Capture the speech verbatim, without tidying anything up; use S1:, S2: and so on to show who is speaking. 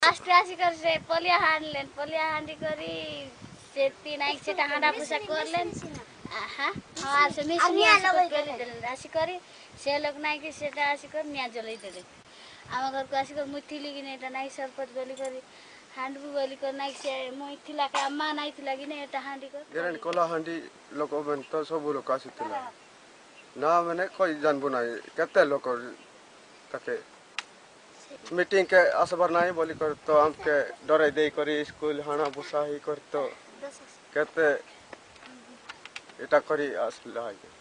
S1: last आसी कर से पलिया हांडलेन पलिया हांडी करी से तीन आई से हांडा पुसा करलेन आहा हां से मिसिनी आसी देले आसी करी से लोग नाइ कि सेटा आसी कर निया जलै देले आमा घर को आसी कर मुथिली कि नेटा नाइ सरपत बोली करी हांडबु बोली कर नाइ से मुथिला के अम्मा नाइ थिला कि ने एटा हांडी कर
S2: जेरन कोला हांडी लोक बन तो सब लोग आसी थिला ना माने कोई जानबो नाइ केते लोक तके मीटिंग के असबर नाइ बोली कर तो हमके डरे दे करी स्कूल हाना बुसा ही कर तो केते एटा करी असला